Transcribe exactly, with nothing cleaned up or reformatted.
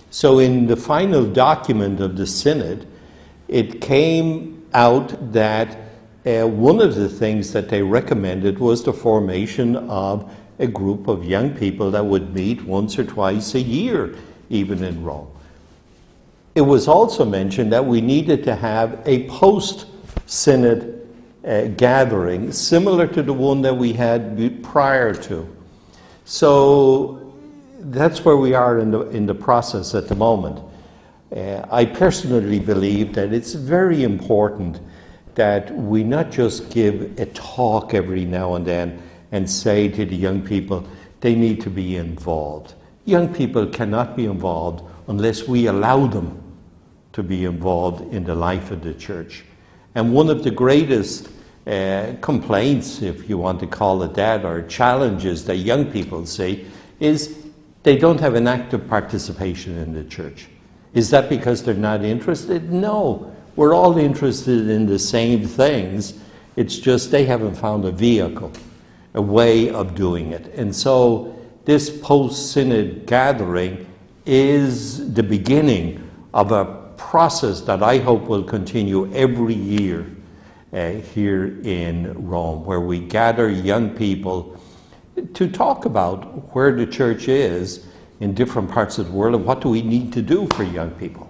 So in the final document of the Synod, it came out that uh, one of the things that they recommended was the formation of a group of young people that would meet once or twice a year, even in Rome. It was also mentioned that we needed to have a post-Synod uh, gathering, similar to the one that we had prior to. So that's where we are in the, in the process at the moment. Uh, I personally believe that it's very important that we not just give a talk every now and then and say to the young people, they need to be involved. Young people cannot be involved unless we allow them to be involved in the life of the church. And one of the greatest uh, complaints, if you want to call it that, or challenges that young people see, is they don't have an active participation in the church. Is that because they're not interested? No, we're all interested in the same things. It's just they haven't found a vehicle, a way of doing it. And so this post-Synod gathering is the beginning of a process that I hope will continue every year uh, here in Rome, where we gather young people to talk about where the church is in different parts of the world and what do we need to do for young people.